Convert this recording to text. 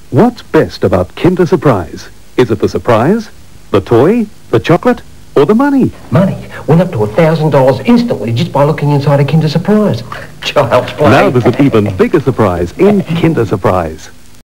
What's best about Kinder Surprise? Is it the surprise, the toy, the chocolate, or the money? Money went up to $1,000 instantly just by looking inside a Kinder Surprise. Child's play. Now there's an even bigger surprise in Kinder Surprise.